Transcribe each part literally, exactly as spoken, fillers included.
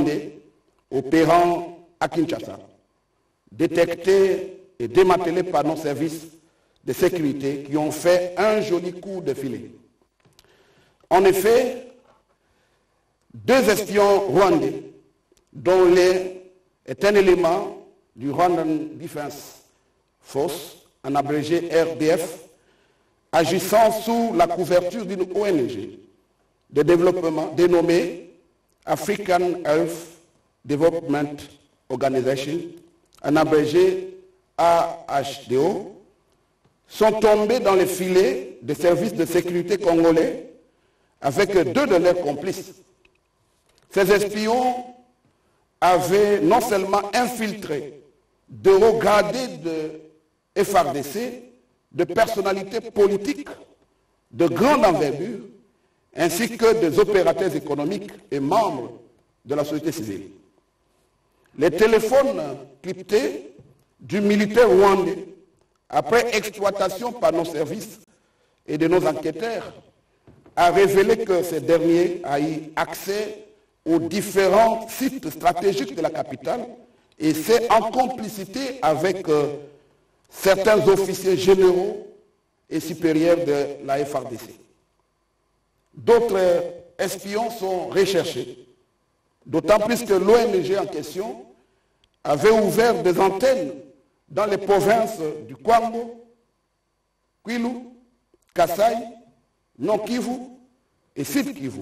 rwandais opérant à Kinshasa, détectés et démantelés par nos services de sécurité qui ont fait un joli coup de filet. En effet, deux espions rwandais, dont l'un est un élément du Rwandan Defense Force, en abrégé R D F, agissant sous la couverture d'une O N G de développement dénommée African Health Development Organization, en abrégé A H D O, sont tombés dans les filets des services de sécurité congolais avec deux de leurs complices. Ces espions avaient non seulement infiltré de hauts gradés de F R D C, de personnalités politiques de grande envergure, ainsi que des opérateurs économiques et membres de la société civile. Les téléphones cryptés du militaire rwandais, après exploitation par nos services et de nos enquêteurs, a révélé que ces derniers a eu accès aux différents sites stratégiques de la capitale, et c'est en complicité avec euh, certains officiers généraux et supérieurs de la F R D C. D'autres espions sont recherchés, d'autant plus que l'O N G en question avait ouvert des antennes dans les provinces du Kwango, Kwilu, Kasai, Nord Kivu et Sud Kivu.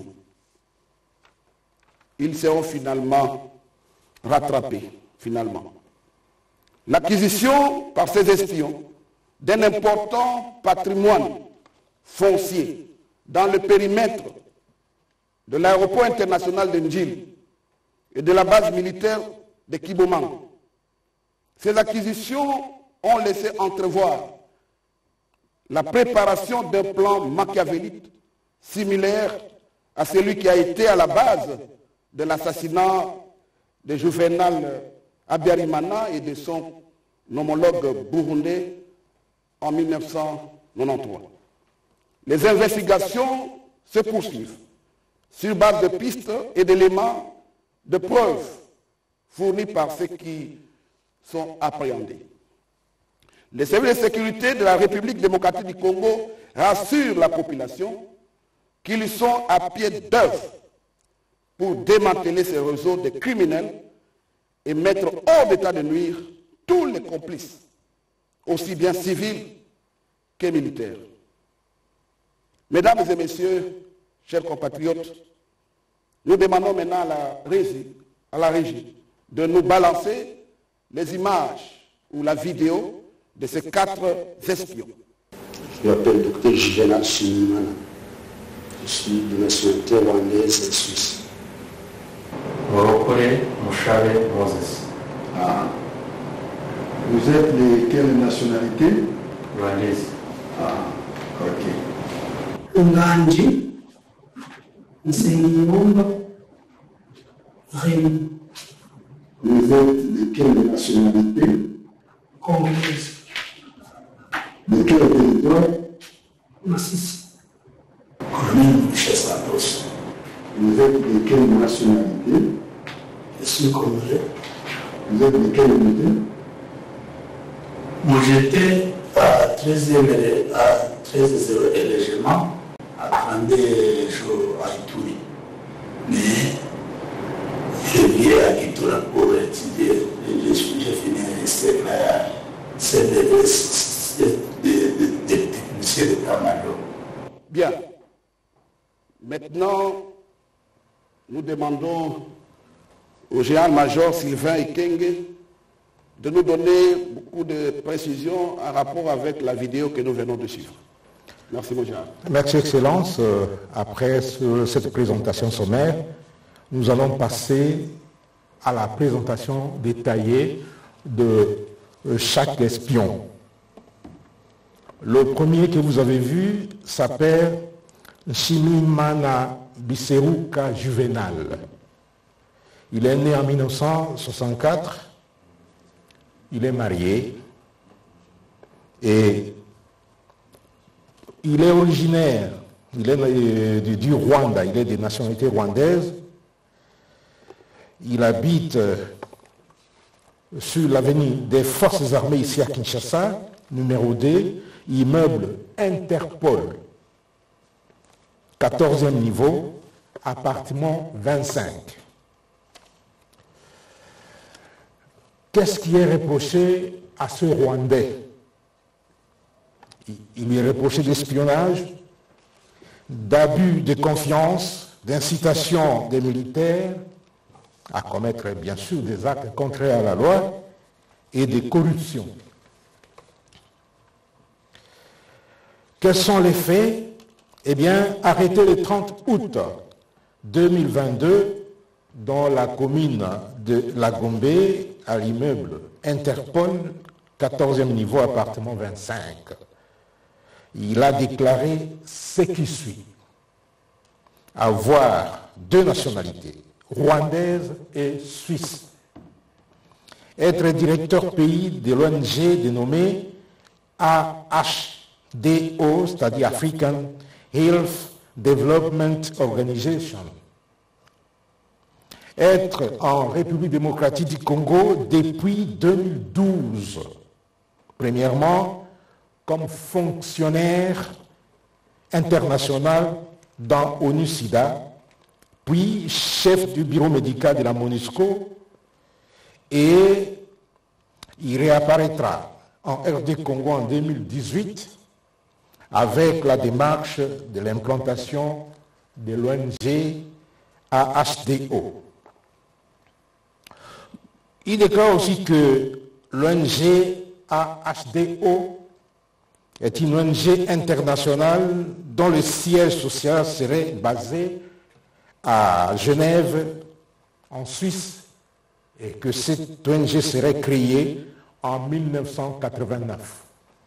Ils seront finalement rattrapés, finalement. L'acquisition par ces espions d'un important patrimoine foncier dans le périmètre de l'aéroport international de Ndjili et de la base militaire de Kibomango. Ces acquisitions ont laissé entrevoir la préparation d'un plan machiavélique similaire à celui qui a été à la base de l'assassinat de Juvenal Habyarimana et de son homologue burundais en mille neuf cent quatre-vingt-treize. Les investigations se poursuivent sur base de pistes et d'éléments de preuves fournis par ceux qui sont appréhendés. Les services de sécurité de la République démocratique du Congo rassurent la population qu'ils sont à pied d'œuvre pour démanteler ces réseaux de criminels et mettre hors d'état de nuire tous les complices, aussi bien civils que militaires. Mesdames et messieurs, chers compatriotes, nous demandons maintenant à la régie, à la régie de nous balancer les images ou la vidéo de ces quatre espions. Je m'appelle docteur Juvenal Chimimana. Je suis de nationalité rwandaise et suisse. Morokole Mouchave Moses. Ah. Vous êtes de quelle nationalité? Rwandaise. Ah, ok. Nganji, Nsengiyumba, Rémi. Vous êtes de quelle nationalité? Congolaise. De quel territoire? Massissi. Commune Michel-Santos. Vous êtes de quelle nationalité? Je suis congolais. Vous êtes de quelle unité? Moi j'étais à treizième régiment, à trente-deux jours à Ituri. Mais je viens à Kitoura pour étudier. Je suis fini à c'est des techniciens de Tamado. Bien. Maintenant, nous demandons au général-major Sylvain Ekenge de nous donner beaucoup de précisions en rapport avec la vidéo que nous venons de suivre. Merci, mon général. Merci, Excellence. Après ce, cette présentation sommaire, nous allons passer à la présentation détaillée de chaque espion. Le premier que vous avez vu s'appelle Chimimana Biseruka Juvenal. Il est né en mille neuf cent soixante-quatre. Il est marié et il est originaire, il est du, du Rwanda, il est de nationalité rwandaise. Il habite sur l'avenue des Forces armées ici à Kinshasa, numéro deux, immeuble Interpol, quatorzième niveau, appartement vingt-cinq. Qu'est-ce qui est reproché à ce Rwandais? Il lui est reproché d'espionnage, d'abus de confiance, d'incitation des militaires à commettre bien sûr des actes contraires à la loi et de corruption. Quels sont les faits? Eh bien, arrêté le trente août deux mille vingt-deux dans la commune de La Gombe à l'immeuble Interpol, quatorzième niveau, appartement vingt-cinq. Il a déclaré ce qui suit: avoir deux nationalités, rwandaise et suisse, être directeur pays de l'O N G dénommée A H D O, c'est-à-dire African Health Development Organization, être en République démocratique du Congo depuis deux mille douze, premièrement comme fonctionnaire international dans ONU-SIDA, puis chef du bureau médical de la MONUSCO, et il réapparaîtra en R D Congo en deux mille dix-huit avec la démarche de l'implantation de l'O N G A H D O. Il déclare aussi que l'O N G A H D O est une O N G internationale dont le siège social serait basé à Genève, en Suisse, et que cette O N G serait créée en mille neuf cent quatre-vingt-neuf.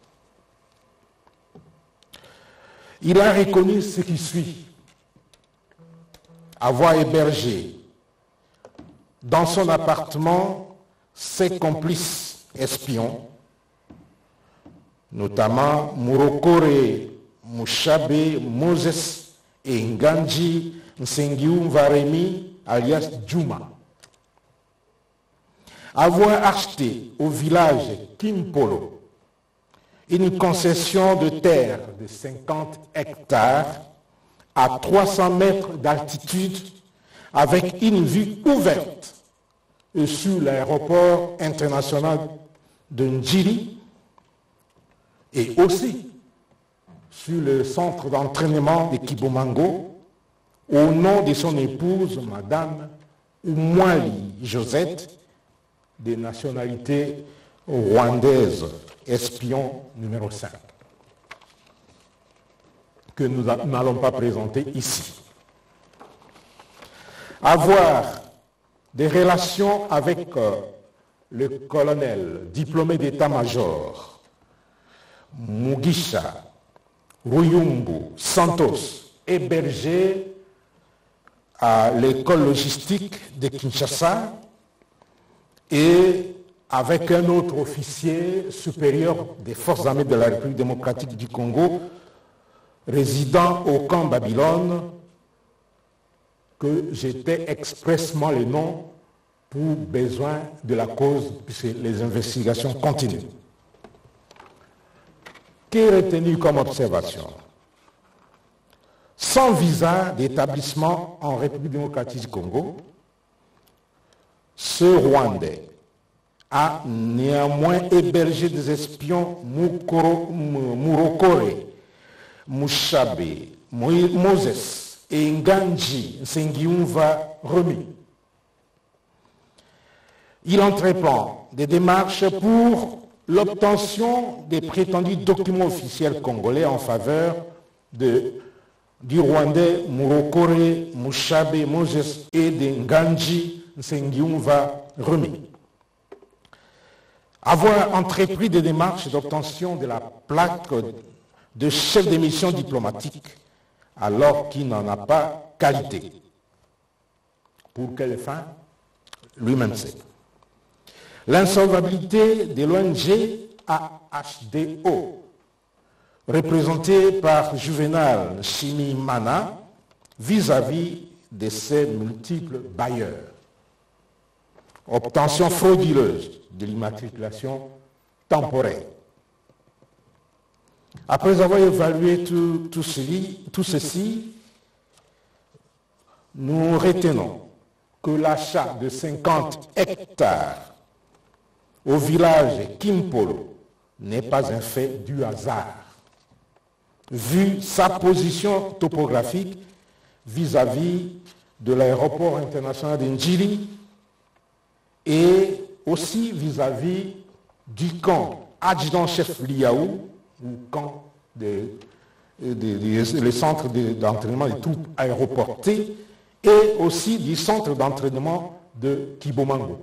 Il a reconnu ce qui suit: avoir hébergé dans son appartement ses complices espions, notamment Murokore Mushabe Moses et Nganji Nsengiumva Remi alias Juma. Avoir acheté au village Kimpolo une concession de terre de cinquante hectares à trois cents mètres d'altitude avec une vue ouverte sur l'aéroport international de Njiri et aussi sur le centre d'entraînement de Kibomango au nom de son épouse, Madame Umwali Josette, de nationalité rwandaise, espion numéro cinq, que nous n'allons pas présenter ici. Avoir des relations avec euh, le colonel diplômé d'état-major Mugisha Ruyumbu Santos, hébergé à l'école logistique de Kinshasa, et avec un autre officier supérieur des forces armées de la République démocratique du Congo, résidant au camp Babylone, que j'étais expressement le nom pour besoin de la cause, puisque les investigations continuent. Qu'est retenu comme observation? Sans visa d'établissement en République démocratique du Congo, ce Rwandais a néanmoins hébergé des espions Murokore, Mushabe, Moses et Nganji Nsengiumva Remi. Il entreprend des démarches pour l'obtention des prétendus documents officiels congolais en faveur de, du Rwandais Murokore, Mushabe, Moses et de Nganji Nsengiumva Remi. Avoir entrepris des démarches d'obtention de la plaque de chef de mission diplomatique alors qu'il n'en a pas qualité. Pour quelle fin? Lui-même sait. L'insolvabilité de l'O N G A H D O, représentée par Juvenal Shimimana vis-à-vis de ses multiples bailleurs. obtention frauduleuse de l'immatriculation temporaire. Après avoir évalué tout, tout, ceci, tout ceci, nous retenons que l'achat de cinquante hectares au village Kimpolo n'est pas un fait du hasard, vu sa position topographique vis-à-vis de l'aéroport international d'Ndjili et aussi vis-à-vis du camp adjudant-chef Liaou, ou camp de, de, de, de, le centre d'entraînement des troupes aéroportées, et aussi du centre d'entraînement de Kibomango.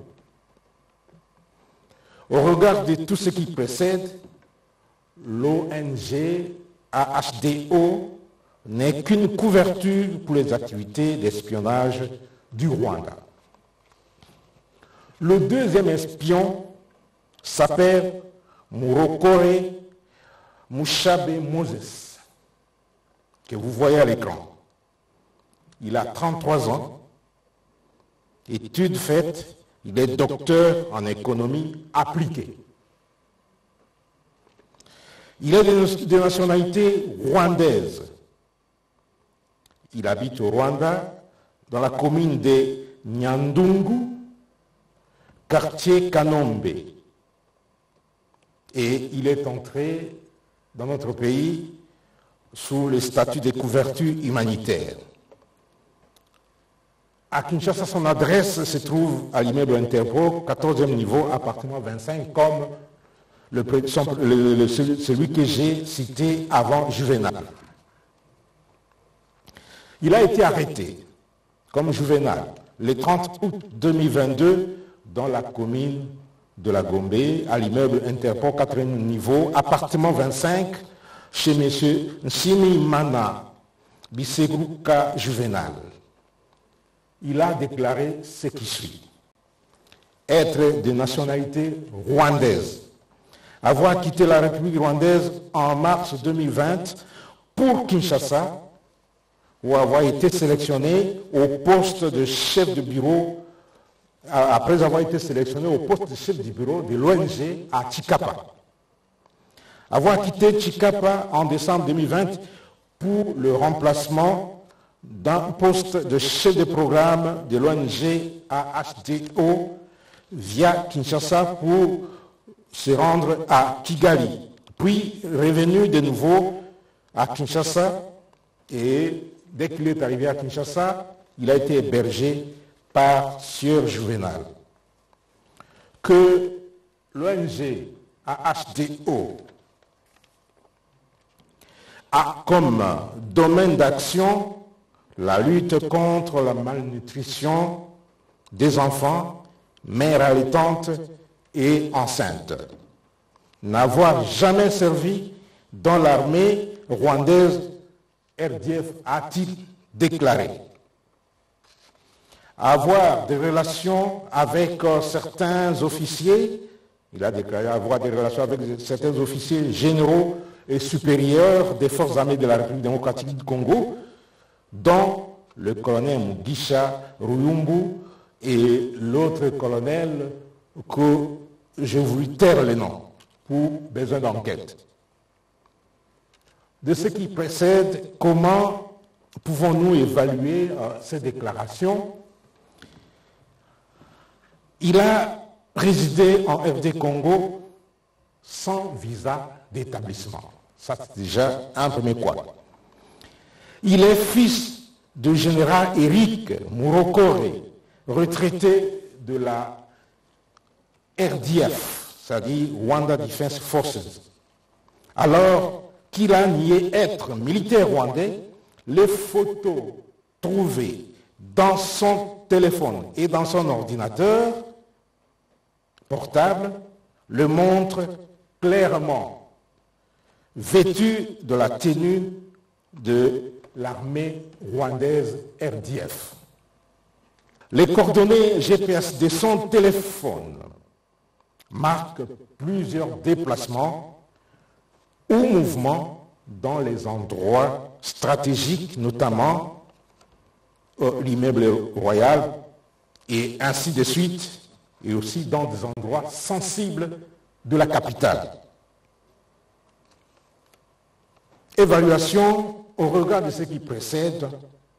Au regard de tout ce qui précède, l'O N G A H D O n'est qu'une couverture pour les activités d'espionnage du Rwanda. Le deuxième espion s'appelle Murokore Mushabe Moses, que vous voyez à l'écran. Il a trente-trois ans, études faites, il est docteur en économie appliquée. Il est de, de nationalité rwandaise. Il habite au Rwanda, dans la commune de Nyandungu, quartier Kanombe. Et il est entré dans notre pays sous le statut de couverture humanitaire. À Kinshasa, son adresse se trouve à l'immeuble Interpro, quatorzième niveau, appartement vingt-cinq, comme le, le, le, celui que j'ai cité avant Juvenal. Il a été arrêté comme Juvenal le trente août deux mille vingt-deux dans la commune de la Gombe, à l'immeuble Interpro, quatrième niveau, appartement vingt-cinq, chez M. Nsimi Mana Bisegruka Juvenal. Il a déclaré ce qui suit: être de nationalité rwandaise, avoir quitté la République rwandaise en mars deux mille vingt pour Kinshasa, ou avoir été sélectionné au poste de chef de bureau, après avoir été sélectionné au poste de chef du bureau de l'O N G à Tshikapa. Avoir quitté Tshikapa en décembre deux mille vingt pour le remplacement d'un poste de chef de programme de l'O N G A H D O via Kinshasa pour se rendre à Kigali, puis revenu de nouveau à Kinshasa, et dès qu'il est arrivé à Kinshasa, il a été hébergé par Sieur Juvenal. Que l'O N G A H D O a comme domaine d'action la lutte contre la malnutrition des enfants, mères allaitantes et enceintes. N'avoir jamais servi dans l'armée rwandaise, R D F a-t-il déclaré. Avoir des relations avec euh, certains officiers, il a déclaré avoir des relations avec certains officiers généraux et supérieurs des forces armées de la République démocratique du Congo, dont le colonel Mugisha Ruyumbu et l'autre colonel que je voulais taire le nom pour besoin d'enquête. De ce qui précède, comment pouvons-nous évaluer euh, ces déclarations? Il a résidé en R D Congo sans visa d'établissement. Ça, c'est déjà un premier point. Il est fils du général Eric Murokore, retraité de la R D F, c'est-à-dire Rwanda Defense Forces. Alors qu'il a nié être militaire rwandais, les photos trouvées dans son téléphone et dans son ordinateur portable le montrent clairement vêtu de la tenue de l'armée rwandaise R D F. Les coordonnées G P S de son téléphone marquent plusieurs déplacements ou mouvements dans les endroits stratégiques, notamment euh, l'immeuble royal, et ainsi de suite, et aussi dans des endroits sensibles de la capitale. Évaluation au regard de ce qui précède.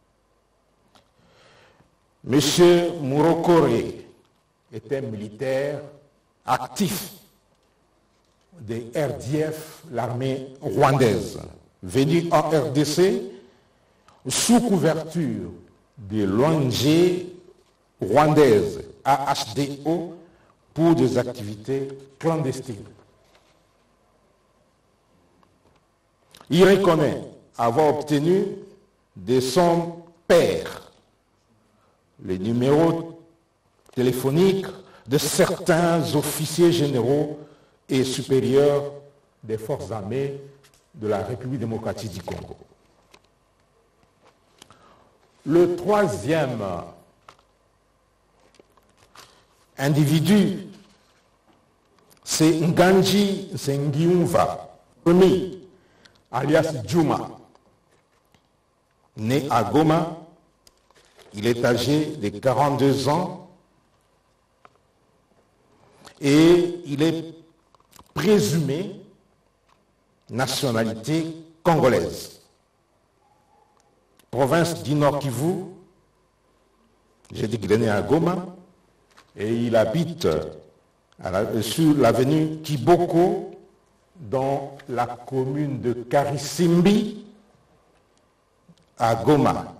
M. Murokore était militaire actif des R D F, l'armée rwandaise, venu en R D C sous couverture de l'O N G rwandaise A H D O pour des activités clandestines. Il reconnaît avoir obtenu de son père les numéros téléphoniques de certains officiers généraux et supérieurs des forces armées de la République démocratique du Congo. Le troisième individu, c'est Nganji Sengiumva, premier, alias Djouma. Né à Goma, il est âgé de quarante-deux ans et il est présumé nationalité congolaise. Province du Nord Kivu, j'ai dit qu'il est né à Goma et il habite à la, sur l'avenue Kiboko dans la commune de Karisimbi à Goma.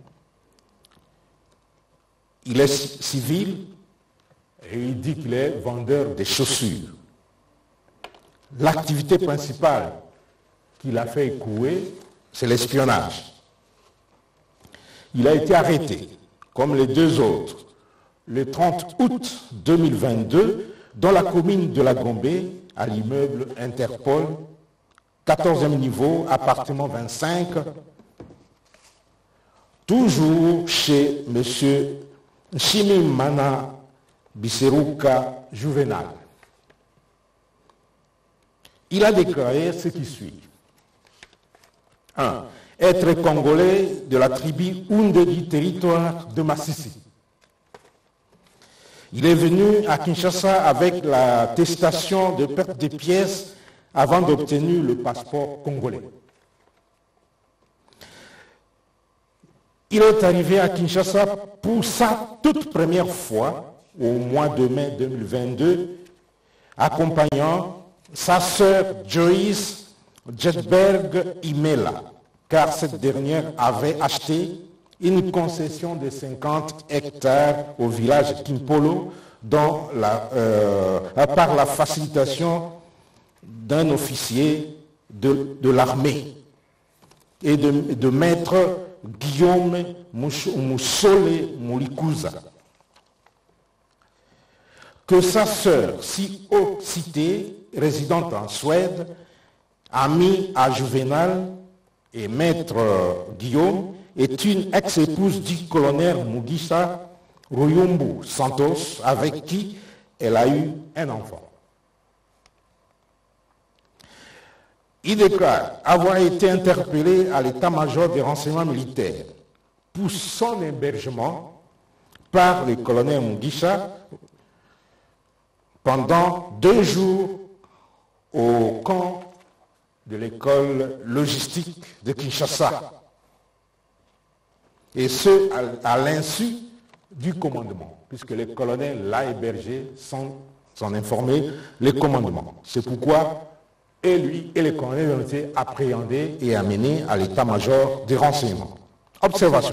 Il est civil et il dit qu'il est vendeur de chaussures. L'activité principale qu'il a fait écouer, c'est l'espionnage. Il a été arrêté, comme les deux autres, le trente août deux mille vingt-deux, dans la commune de la Gombe, à l'immeuble Interpol, quatorzième niveau, appartement vingt-cinq, toujours chez M. Nshimimana Biseruka Juvenal. Il a déclaré ce qui suit. un. Être congolais de la tribu Houndé du territoire de Massissi. Il est venu à Kinshasa avec l'attestation de perte de pièces avant d'obtenir le passeport congolais. Il est arrivé à Kinshasa pour sa toute première fois au mois de mai deux mille vingt-deux, accompagnant sa sœur Joyce Jetberg Imela, car cette dernière avait acheté une concession de cinquante hectares au village Kimpolo dont la, euh, par la facilitation d'un officier de, de l'armée et de, de maître Guillaume Moussole Moulikuza. Que sa sœur, si haut citée, résidente en Suède, amie à Juvenal et maître Guillaume, est une ex-épouse du colonel Mugisha Ruyumbu Santos, avec qui elle a eu un enfant. Il déclare avoir été interpellé à l'état-major des renseignements militaires pour son hébergement par le colonel Mugisha pendant deux jours au camp de l'école logistique de Kinshasa. Et ce, à, à l'insu du commandement, puisque le colonel l'a hébergé sans, sans informer le commandement. C'est pourquoi et lui et les colonels ont été appréhendés et amenés à l'état-major des renseignements. Observation.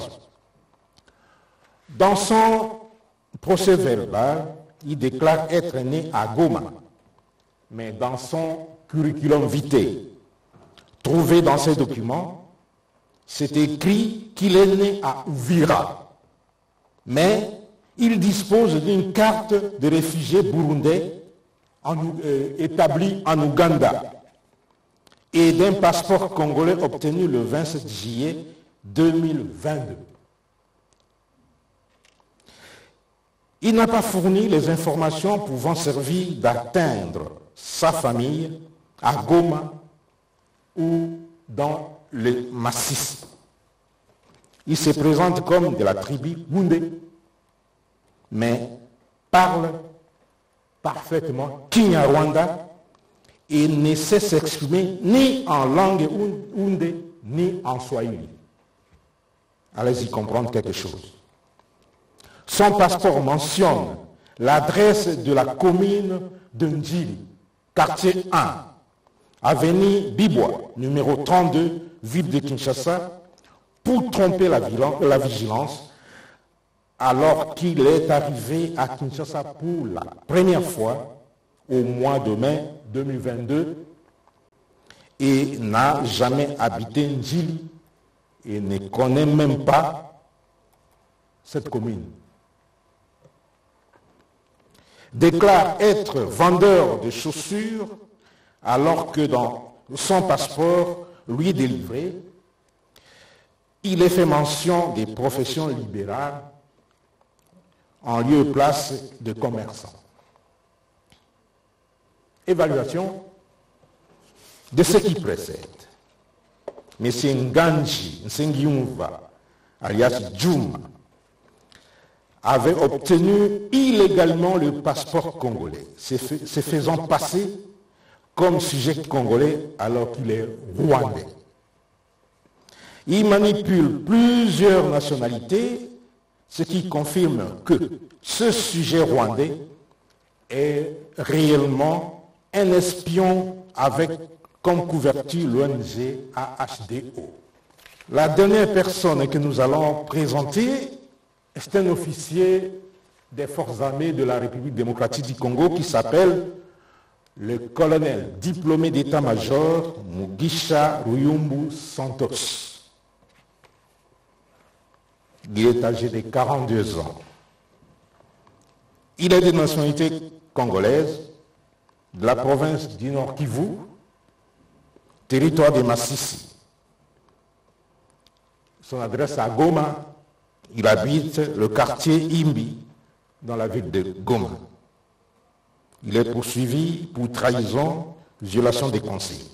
Dans son procès verbal, il déclare être né à Goma, mais dans son curriculum vitae, trouvé dans ses documents, c'est écrit qu'il est né à Uvira, mais il dispose d'une carte de réfugié burundais en, euh, établie en Ouganda et d'un passeport congolais obtenu le vingt-sept juillet deux mille vingt-deux. Il n'a pas fourni les informations pouvant servir d'atteindre sa famille à Goma ou dans le Massissi. Il se présente comme de la tribu Houndé, mais parle parfaitement Kinyarwanda et ne sait s'exprimer ni en langue Houndé ni en Swahili. Allez-y comprendre quelque chose. Son passeport mentionne l'adresse de la commune de Ndjili, quartier un, avenue Bibois, numéro trente-deux, ville de Kinshasa, pour tromper la, la vigilance, alors qu'il est arrivé à Kinshasa pour la première fois au mois de mai deux mille vingt-deux et n'a jamais habité Ndjili et ne connaît même pas cette commune. Déclare être vendeur de chaussures alors que dans son passeport lui délivré, il est fait mention des professions libérales en lieu et place de commerçants. Évaluation de ce qui précède. M. Nganji Nsengiumva, alias Djouma, avait obtenu illégalement le passeport congolais, se faisant passer comme sujet congolais alors qu'il est rwandais. Il manipule plusieurs nationalités, ce qui confirme que ce sujet rwandais est réellement un espion avec comme couverture l'O N G A H D O. La dernière personne que nous allons présenter est un officier des forces armées de la République démocratique du Congo qui s'appelle le colonel diplômé d'état-major Mugisha Ruyumbu Santos. Il est âgé de quarante-deux ans. Il est de nationalité congolaise, de la province du Nord Kivu, territoire de Massissi. Son adresse à Goma, il habite le quartier Imbi, dans la ville de Goma. Il est poursuivi pour trahison, violation des consignes.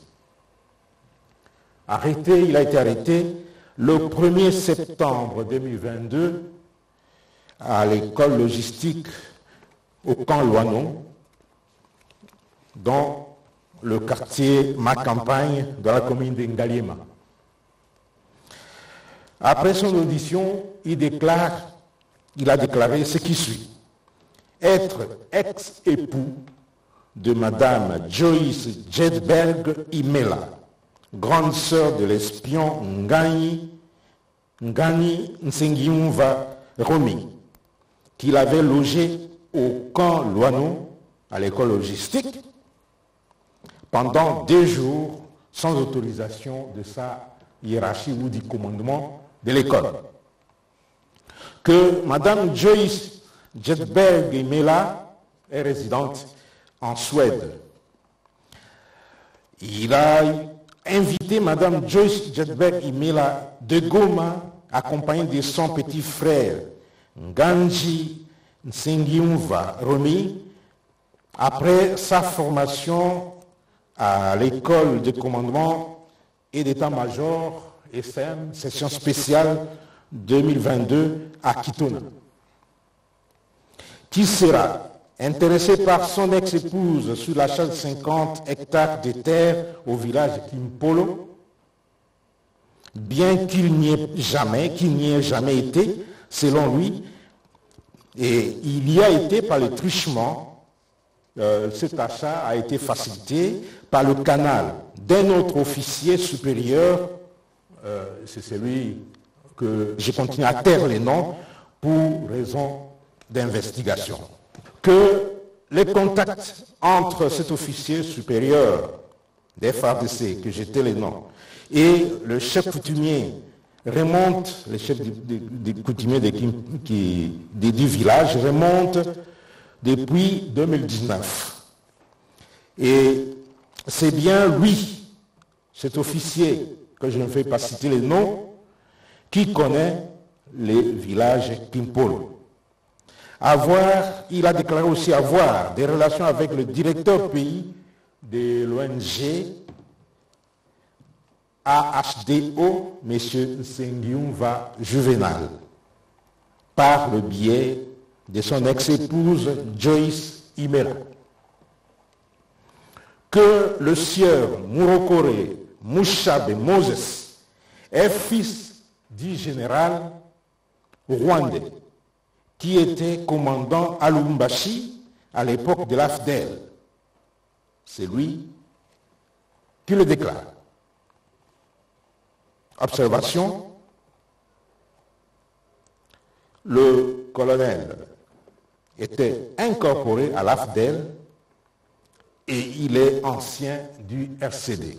Arrêté, il a été arrêté le premier septembre deux mille vingt-deux à l'école logistique au camp Loanon, dans le quartier Ma-Campagne de la commune d'Ngaliema. Après son audition, il déclare, il a déclaré ce qui suit. Être ex-époux de Madame Joyce Jedberg Imela, grande sœur de l'espion Ngani, Ngani Nsengiumva Romi, qu'il avait logé au camp Loanon, à l'école logistique, pendant deux jours, sans autorisation de sa hiérarchie ou du commandement de l'école. Que Madame Joyce Jedberg Imela est résidente en Suède. Il a invité Madame Joyce Jedberg Imela de Goma, accompagnée de son petit frère Nganji Nsengiumva Romi, après sa formation à l'école de commandement et d'état-major S M, session spéciale deux mille vingt-deux à Kitona, qui sera intéressé par son ex-épouse sur l'achat de cinquante hectares de terre au village Kimpolo, bien qu'il n'y ait jamais, qu'il n'y ait jamais été, selon lui, et il y a été par le truchement, euh, cet achat a été facilité par le canal d'un autre officier supérieur, euh, c'est celui que je continue à taire les noms pour raison d'investigation. Que les contacts entre cet officier supérieur des F A R D C, que j'étais les noms, et le chef coutumier remonte, le chef des coutumiers de, qui, de, du village remonte depuis deux mille dix-neuf. Et c'est bien lui, cet officier, que je ne vais pas citer les noms, qui connaît les villages Kimpolo. Avoir, il a déclaré aussi avoir des relations avec le directeur pays de l'O N G A H D O, M. Nsengiumva Juvenal, par le biais de son ex-épouse Joyce Imela. que le sieur Murokore Mushabe Moses est fils du général rwandais qui était commandant à Lubumbashi à l'époque de l'A F D E L. C'est lui qui le déclare. Observation, le colonel était incorporé à l'A F D E L et il est ancien du R C D.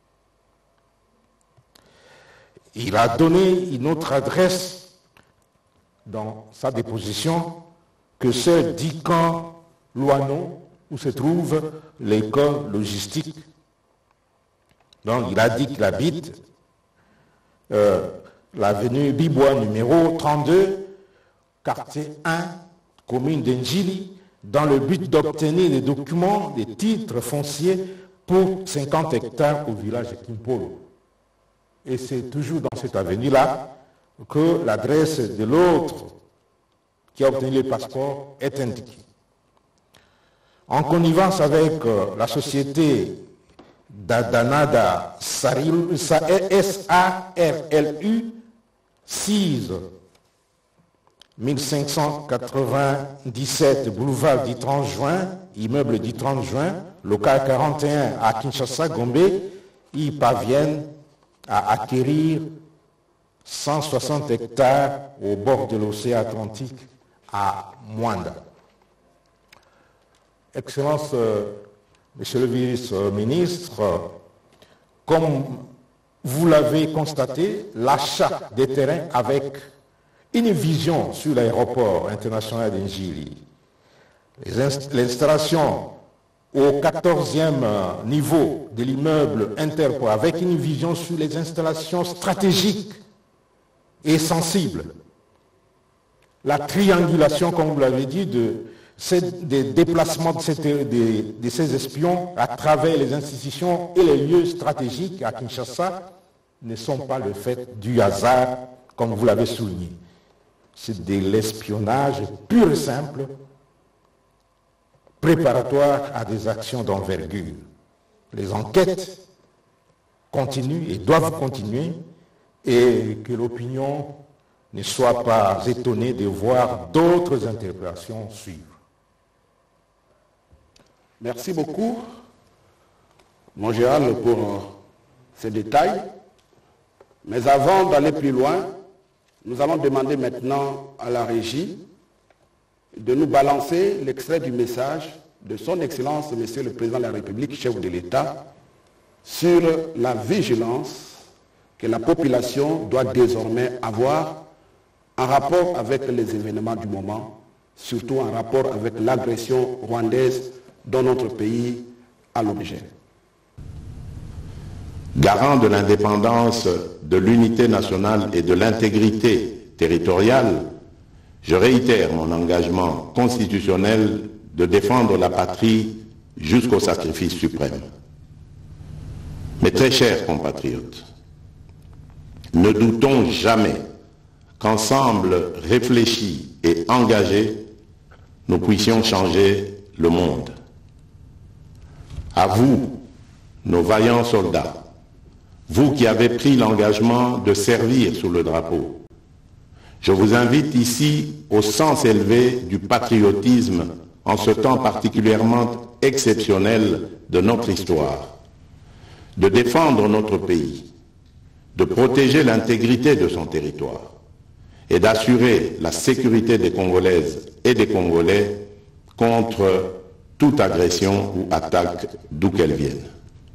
Il a donné une autre adresse dans sa déposition que celle d'Ican Loano, où se trouve l'école logistique. Donc il a dit qu'il habite euh, l'avenue Bibois numéro trente-deux, quartier un, commune d'Enjili, dans le but d'obtenir des documents, des titres fonciers pour cinquante hectares au village de Kimpolo. Et c'est toujours dans cette avenue-là que l'adresse de l'autre qui a obtenu le passeport est indiquée. En connivence avec euh, la société d'Adanada S A R L U six mille cinq cent quatre-vingt-dix-sept boulevard du trente juin, immeuble du trente juin, local quarante et un à Kinshasa, Gombe, ils parviennent à acquérir cent soixante hectares au bord de l'océan Atlantique à Mwanda. Excellence, euh, Monsieur le vice-ministre, euh, comme vous l'avez constaté, l'achat des terrains avec une vision sur l'aéroport international d'Enjili, l'installation au quatorzième niveau de l'immeuble Interpol avec une vision sur les installations stratégiques et sensibles, la triangulation, comme vous l'avez dit, de ces, des déplacements de ces, de, de ces espions à travers les institutions et les lieux stratégiques à Kinshasa ne sont pas le fait du hasard, comme vous l'avez souligné. C'est de l'espionnage pur et simple, préparatoire à des actions d'envergure. Les enquêtes continuent et doivent continuer, et que l'opinion ne soit pas étonnée de voir d'autres interprétations suivre. Merci beaucoup, mon général, pour euh, ces détails. Mais avant d'aller plus loin, nous allons demander maintenant à la régie de nous balancer l'extrait du message de son Excellence, Monsieur le Président de la République, chef de l'État, sur la vigilance que la population doit désormais avoir en rapport avec les événements du moment, surtout en rapport avec l'agression rwandaise dont notre pays a l'objet. Garant de l'indépendance, de l'unité nationale et de l'intégrité territoriale, je réitère mon engagement constitutionnel de défendre la patrie jusqu'au sacrifice suprême. Mes très chers compatriotes, ne doutons jamais qu'ensemble réfléchis et engagés, nous puissions changer le monde. À vous, nos vaillants soldats, vous qui avez pris l'engagement de servir sous le drapeau, je vous invite ici au sens élevé du patriotisme en ce temps particulièrement exceptionnel de notre histoire, de défendre notre pays, de protéger l'intégrité de son territoire et d'assurer la sécurité des Congolaises et des Congolais contre toute agression ou attaque d'où qu'elle vienne.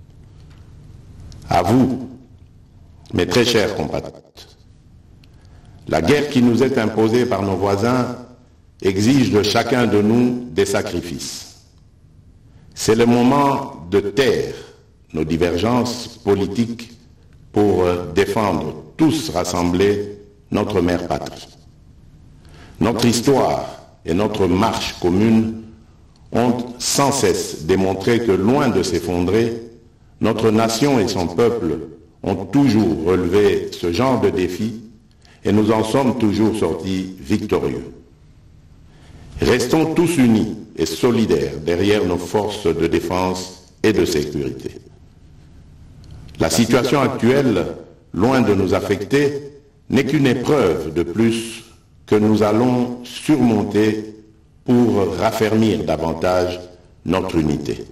À vous, mes très chers compatriotes, la guerre qui nous est imposée par nos voisins exige de chacun de nous des sacrifices. C'est le moment de taire nos divergences politiques pour défendre tous rassemblés notre mère patrie. Notre histoire et notre marche commune ont sans cesse démontré que loin de s'effondrer, notre nation et son peuple ont toujours relevé ce genre de défi et nous en sommes toujours sortis victorieux. Restons tous unis et solidaires derrière nos forces de défense et de sécurité. La situation actuelle, loin de nous affecter, n'est qu'une épreuve de plus que nous allons surmonter pour raffermir davantage notre unité.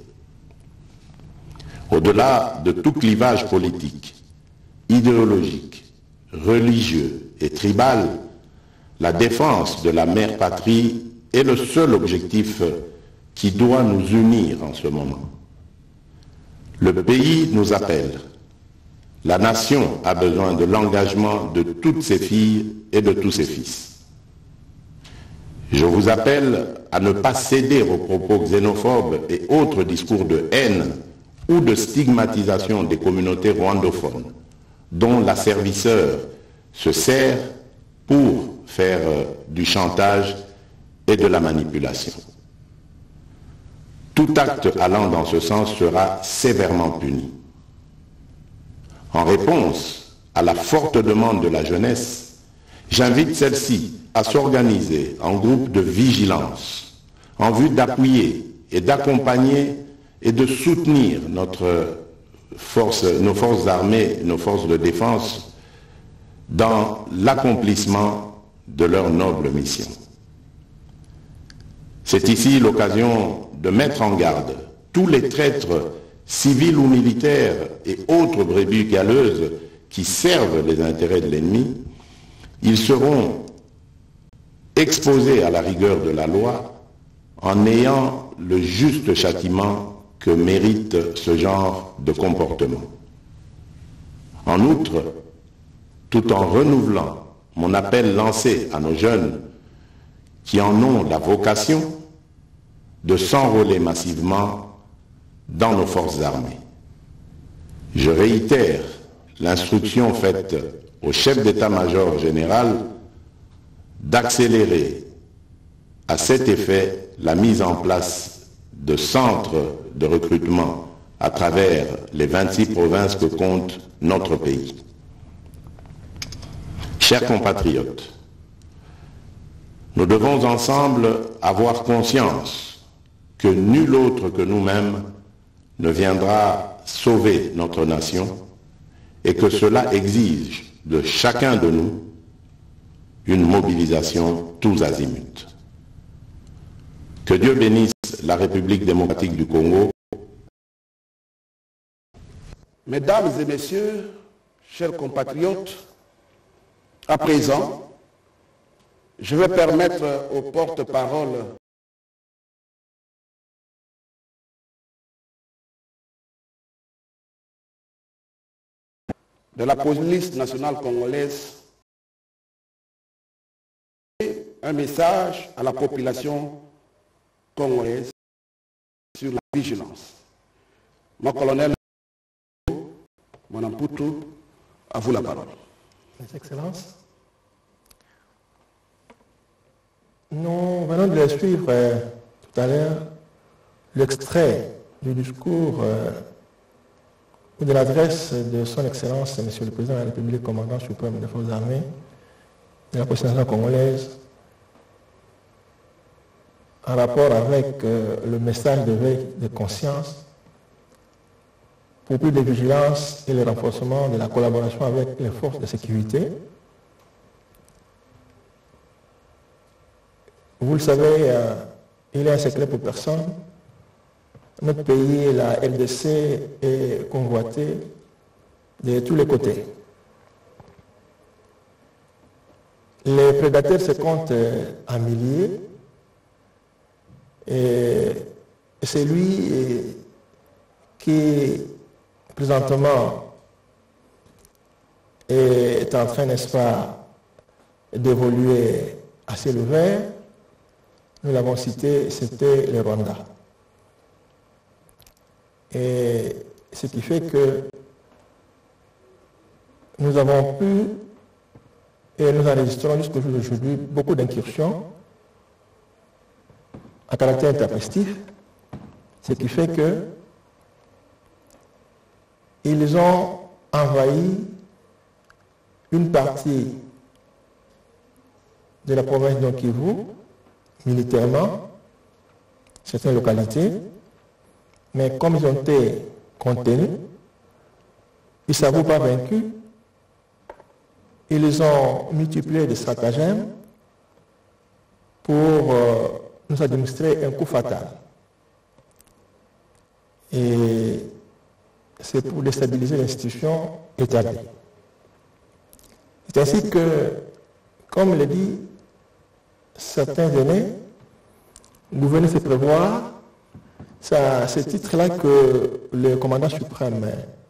Au-delà de tout clivage politique, idéologique, religieux et tribal, la défense de la mère patrie est le seul objectif qui doit nous unir en ce moment. Le pays nous appelle. La nation a besoin de l'engagement de toutes ses filles et de tous ses fils. Je vous appelle à ne pas céder aux propos xénophobes et autres discours de haine ou de stigmatisation des communautés rwandophones, dont l'asservisseur se sert pour faire du chantage et de la manipulation. Tout acte allant dans ce sens sera sévèrement puni. En réponse à la forte demande de la jeunesse, j'invite celle-ci à s'organiser en groupe de vigilance en vue d'appuyer et d'accompagner et de soutenir notre force, nos forces armées, nos forces de défense dans l'accomplissement de leur noble mission. C'est ici l'occasion de mettre en garde tous les traîtres civils ou militaires et autres brebis galeuses qui servent les intérêts de l'ennemi. Ils seront exposés à la rigueur de la loi en ayant le juste châtiment que mérite ce genre de comportement. En outre, tout en renouvelant mon appel lancé à nos jeunes qui en ont la vocation de s'enrôler massivement dans nos forces armées. Je réitère l'instruction faite au chef d'état-major général d'accélérer à cet effet la mise en place de centres de recrutement à travers les vingt-six provinces que compte notre pays. Chers compatriotes, nous devons ensemble avoir conscience que nul autre que nous-mêmes ne viendra sauver notre nation et que cela exige de chacun de nous une mobilisation tous azimuts. Que Dieu bénisse la République démocratique du Congo. Mesdames et messieurs, chers compatriotes, à présent, je vais permettre au porte-parole de la police nationale congolaise un message à la population congolaise sur la vigilance. Mon colonel, mon Amputu, à vous la parole. Les Excellences, nous venons de les suivre euh, tout à l'heure l'extrait du discours euh, ou de l'adresse de son Excellence, Monsieur le Président de la République, commandant suprême des forces armées de la police nationale congolaise, en rapport avec euh, le message de veille de conscience pour plus de vigilance et le renforcement de la collaboration avec les forces de sécurité. Vous le savez, euh, il est un secret pour personne. Notre pays, la R D C, est convoité de tous les côtés. Les prédateurs se comptent en milliers et c'est lui qui, présentement, est en train, n'est-ce pas, d'évoluer à ciel ouvert. Nous l'avons cité, c'était le Rwanda. Et ce qui fait que nous avons pu, et nous enregistrons jusqu'au jour d'aujourd'hui, beaucoup d'incursions à caractère intempestif, ce qui fait que ils ont envahi une partie de la province de Kivu, militairement, certaines localités, Mais comme ils ont été contenus, ils ne s'avouent pas vaincus, ils ont multiplié des stratagèmes pour euh, nous administrer un coup fatal. Et c'est pour déstabiliser l'institution établie. C'est ainsi que, comme le dit certains aînés, vous venez se prévoir, c'est à ce titre-là que le commandant suprême,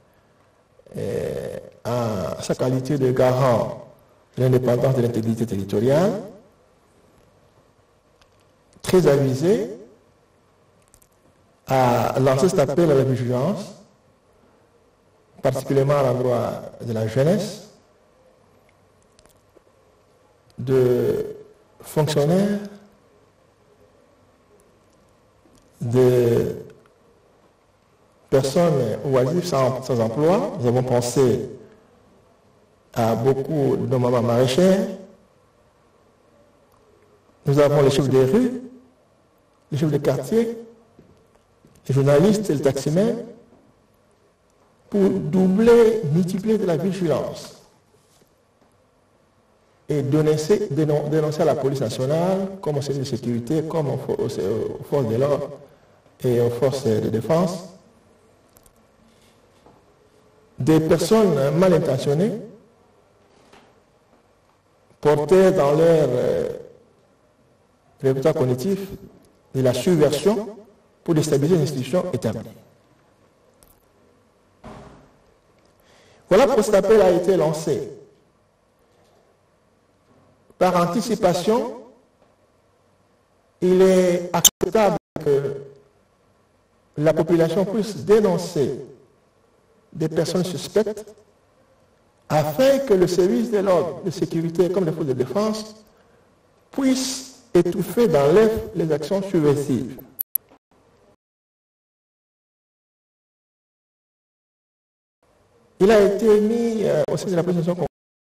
euh, en sa qualité de garant de l'indépendance de l'intégrité territoriale, très avisé, a lancé cet appel à la vigilance, particulièrement à l'endroit de la jeunesse, de fonctionnaires, de personnes oisives sans, sans emploi. Nous avons pensé à beaucoup de mamans maraîchères. Nous avons les chefs des rues, les chefs de quartier, les journalistes et les taximens, pour doubler, multiplier de la vigilance et dénoncer, dénoncer à la police nationale, comme au service de sécurité, comme aux, aux, aux forces de l'ordre et aux forces de défense, des personnes mal intentionnées, portées dans leur euh, répertoire cognitif de la subversion pour déstabiliser une institution établie. Voilà pourquoi cet appel a été lancé. Par anticipation, il est acceptable que la population puisse dénoncer des personnes suspectes afin que le service de l'ordre, de sécurité comme les forces de défense puisse étouffer dans l'œuf les actions subversives. Il a été mis euh, au sein de la présentation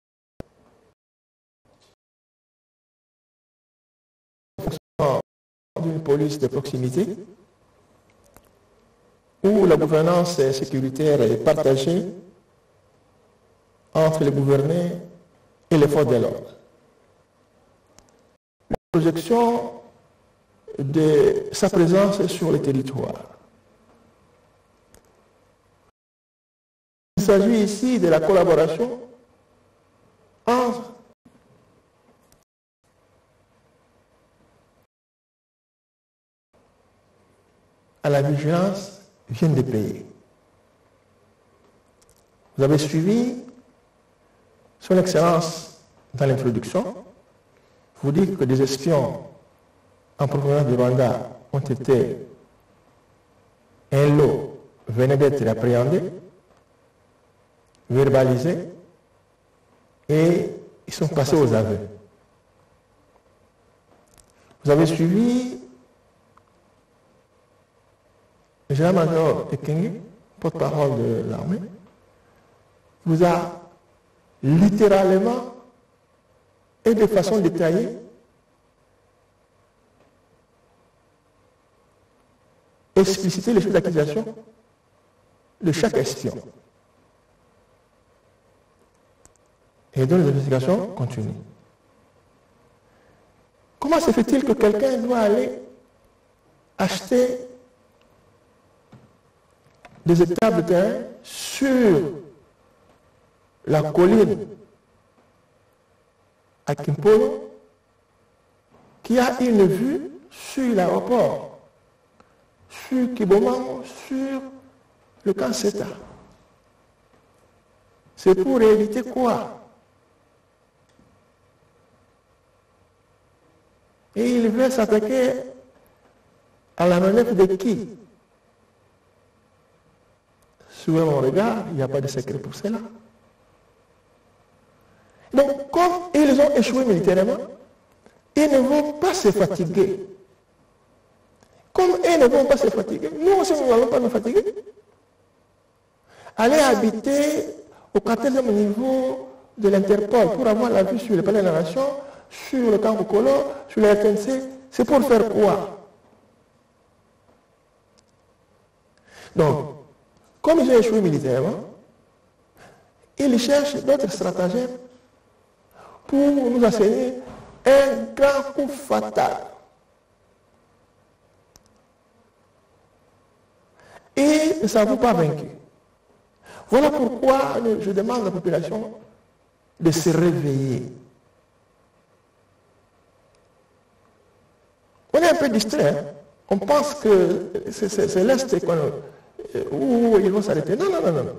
d'une police de proximité où la gouvernance sécuritaire est partagée entre les gouvernés et les forces de l'ordre. La projection de sa présence sur le territoire. Il s'agit ici de la collaboration entre à la vigilance viennent des pays. Vous avez suivi son Excellence dans l'introduction. Vous dites que des espions en provenance du Rwanda ont été, un lot venait d'être appréhendé, verbalisé, et ils sont passés aux aveux. Vous avez suivi le général-major Ekenge, porte-parole de l'armée, vous a littéralement et de façon détaillée explicité les choses d'accusation de chaque espion. Et donc les investigations continuent. Comment se fait-il que quelqu'un doit aller acheter des hectares de terrain sur la colline à Kimpolo qui a une vue sur l'aéroport, sur Kiboma, sur le camp Seta? C'est pour éviter quoi? Et il veut s'attaquer à la manœuvre de qui? Sous mon regard, il n'y a pas de secret pour cela. Donc, comme ils ont échoué militairement, ils ne vont pas se fatiguer. Comme ils ne vont pas se fatiguer, nous aussi nous n'allons pas nous fatiguer. Aller habiter au quatorzième niveau de l'Interpol pour avoir la vue sur le palais de la Nation, sur le camp Kokolo, sur la R T N C, c'est pour faire quoi? Donc, comme ils ont échoué militairement, ils cherchent d'autres stratagèmes pour nous enseigner un grand coup fatal. Et ne savons pas vaincu. Voilà pourquoi je demande à la population de se réveiller. On est un peu distrait. On pense que c'est l'Est où ils vont s'arrêter. Non, non, non, non.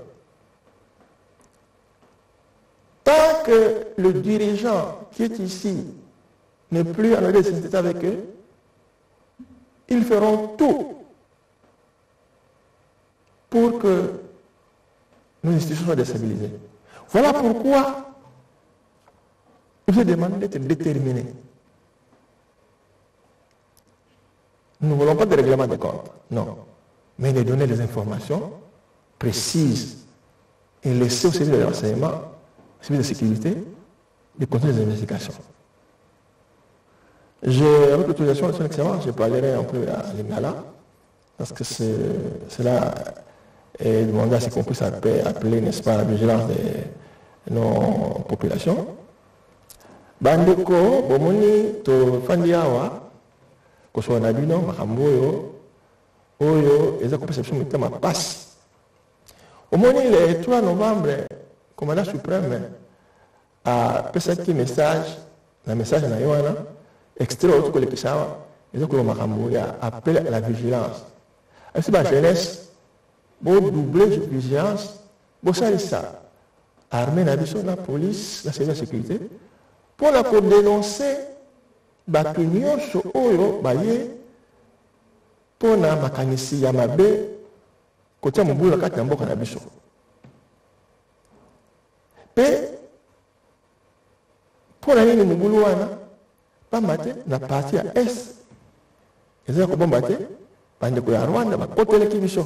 Tant que le dirigeant qui est ici n'est plus en relation avec eux, ils feront tout pour que nos institutions soient déstabilisées. Voilà pourquoi je vous demande d'être déterminés. Nous ne voulons pas de règlement de compte, non. Mais de donner des informations précises et laisser au service de renseignement, au service de sécurité, de continuer les investigations. Je, avec l'autorisation de son excellence, je parlerai un peu à Lingala, parce que cela est demandé à ce qu'on puisse appeler, appeler n'est-ce pas, la vigilance de nos populations. Bandeko, bomoni, to fandiawa, koso na bino makambo oyo oyo eza ko perception mitema passe. Omoni le trois novembre, commandant suprême a passé un message, un message na yoana extrait autre que le pisawa, eza ko makambo ya appel à la vigilance. Est-ce ba jeunesse bo doubler de vigilance, bo salisa armée na biso na police, la sécurité pour la dénoncer bato nyonso oyo baye mpona makanisi ya mabe kotia mobulu na kati na mboka na biso mpe mpona nini mobulu wana pamba te na parti ya est eza kobomba te bandeko ya Rwanda bakoteleki biso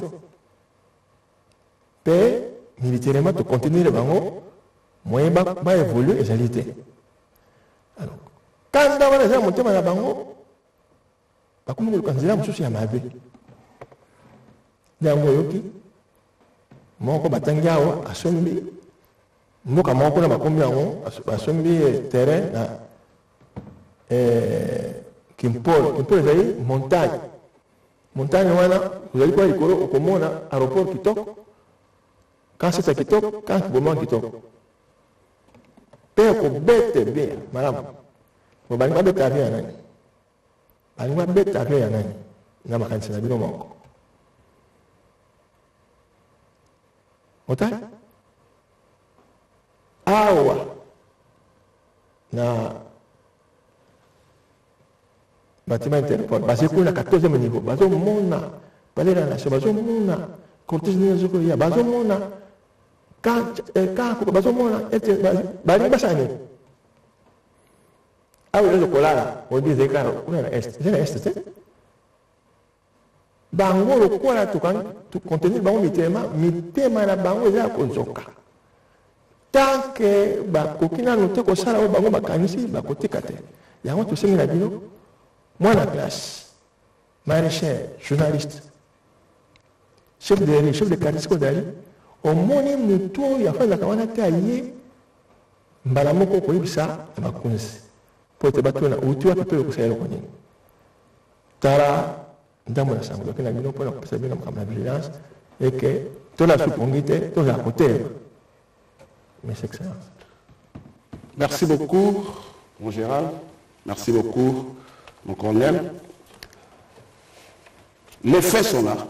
mpe militairement tocontinuire bango moyen baévolue ezali te. Alors, quand on a monté à bango, comme on a dit, à ma vie. Dans mon yoki, mon combattant à Sombi, mon camarade à ma combien à Sombi terrain, Kimpol, Kimpol est montagne. Montagne, vous allez quoi, il court au commun, aéroport qui toque. Quand c'est ça qui toque, quand c'est le moment qui toque. Père, qu'on bête bien, madame. Bon, bah, bête à rien, bah, bête à rien, n'a pas qu'un bino manque. Ota? Awa. Na. Bâtiment interport. Basé pour la quatorzième niveau. Bazo mona. Balé la nation. Bazo mona. Cortège de Zokoria. Bazo mona. Quand, quand, bazo mona. Bali basani. Ah oui, le colère, on dit des gars, on est à l'est. C'est l'est, c'est bango le colère, tout contenir bango mitema, mitema na bango ya konzoka. Tant que ba kokina noté ko sala bango bakanisi ba kotika te. Yango to sengi na bino, moi la classe, maraîcher, journaliste, chef de chef de quartier kodali, au moni muto ya fa na kawana te aye mbala moko ko yibisa ba kunisi. Pour te battre na uti wapi pe kusela ko nini tara ndamu na sango kina bino pona ko pesa bino kama vigilance et que to la supongite to la côté mes excellences. Merci beaucoup mon Gérald, merci beaucoup mon colonel. Les faits sont là.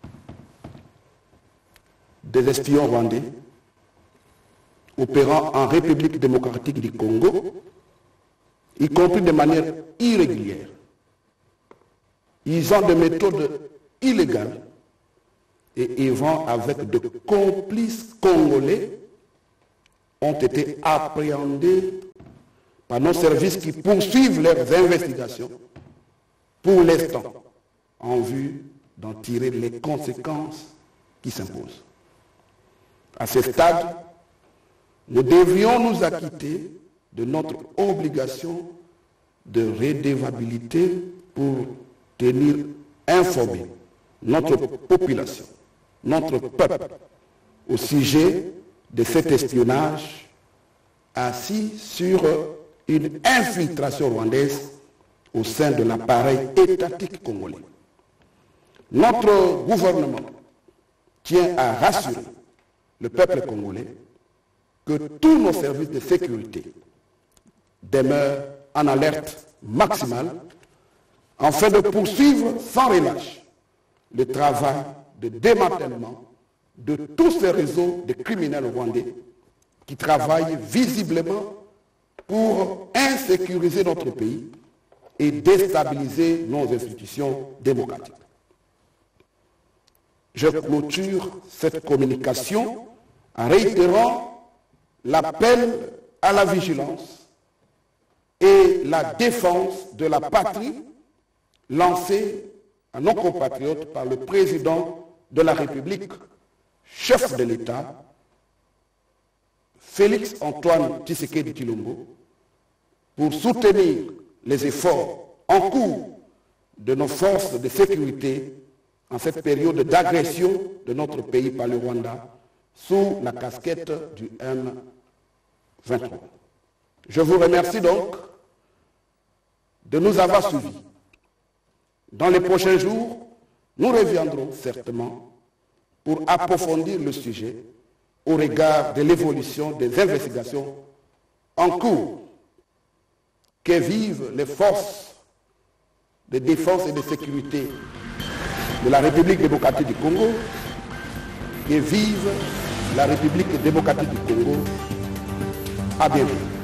Des espions rwandais opérant en République démocratique du Congo, y compris de manière irrégulière. Ils ont des méthodes illégales et ils vont avec de complices congolais ont été appréhendés par nos services qui poursuivent leurs investigations pour l'instant en vue d'en tirer les conséquences qui s'imposent. À ce stade, nous devions nous acquitter de notre obligation de redevabilité pour tenir informée notre population notre peuple au sujet de cet espionnage assis sur une infiltration rwandaise au sein de l'appareil étatique congolais. Notre gouvernement tient à rassurer le peuple congolais que tous nos services de sécurité demeurent en alerte maximale afin de poursuivre sans relâche le travail de démantèlement de tous ces réseaux de criminels rwandais qui travaillent visiblement pour insécuriser notre pays et déstabiliser nos institutions démocratiques. Je clôture cette communication en réitérant l'appel à la vigilance et la défense de la patrie lancée à nos compatriotes par le président de la République, chef de l'État, Félix Antoine Tshisekedi Tshilombo, pour soutenir les efforts en cours de nos forces de sécurité en cette période d'agression de notre pays par le Rwanda sous la casquette du M vingt-trois. Je vous remercie donc de nous avoir suivis. Dans les prochains jours, nous reviendrons certainement pour approfondir le sujet au regard de l'évolution des investigations en cours que vivent les forces de défense et de sécurité de la République démocratique du Congo, que vive la République démocratique du Congo. À bientôt.